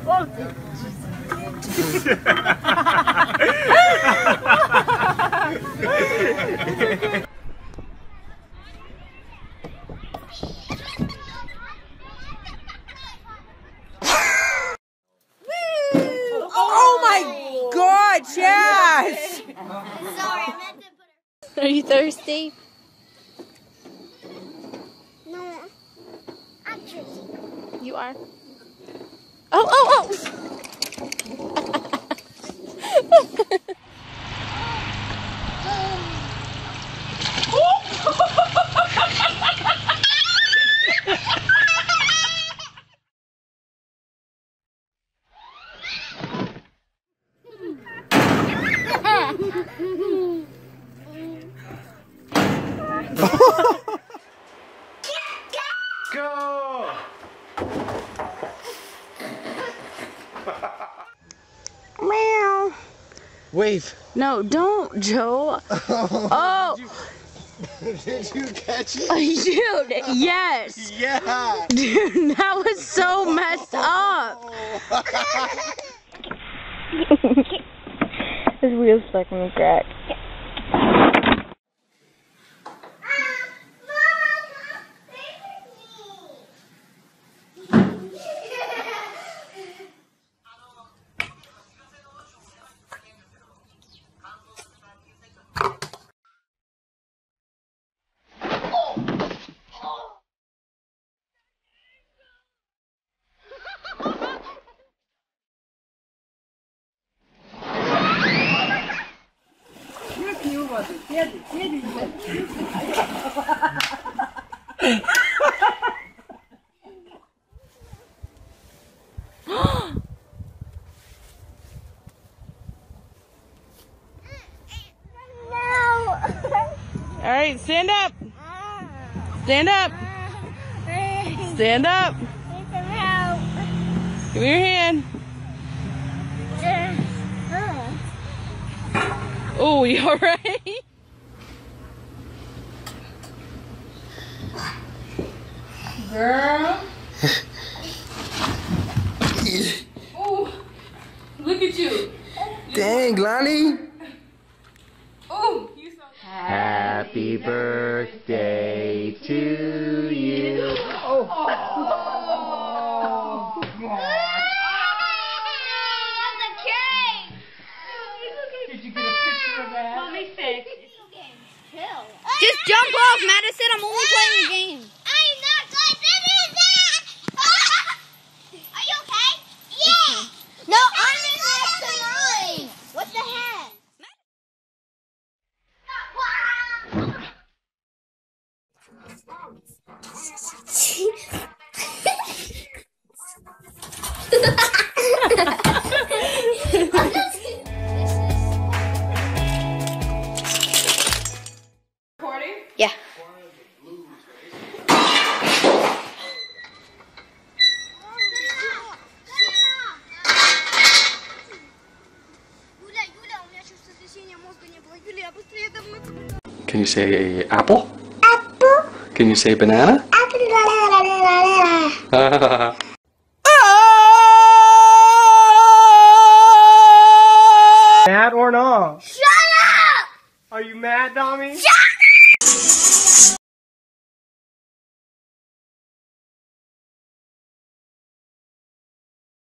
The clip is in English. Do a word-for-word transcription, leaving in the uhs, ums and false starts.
Oh my God, Chaz! Sorry, I meant to put her. Are you thirsty? No, I'm thirsty. You are. Oh, oh, oh! Go! Meow. Wave. No, don't, Joe. Oh. Did you catch it? Dude, yes. Yeah. Dude, that was so messed up. His wheel's stuck in the crack. All right, stand up. Stand up. Stand up. Give me your hand. Oh, you all right? Girl. Oh, look at you. Dang, Lonnie. Oh, you so Happy birthday to you. Oh. That's a cake! Did you get a picture of that? Mommy's sick. Just jump off, Madison. I'm only playing a game. I'm not going to do that. Are you okay? Yeah. No, I'm in next to mine. What the heck? Recording? Yeah. Can you say apple? Apple. Can you say banana? Apple. Mad or not? Shut up! Are you mad, Tommy? Shut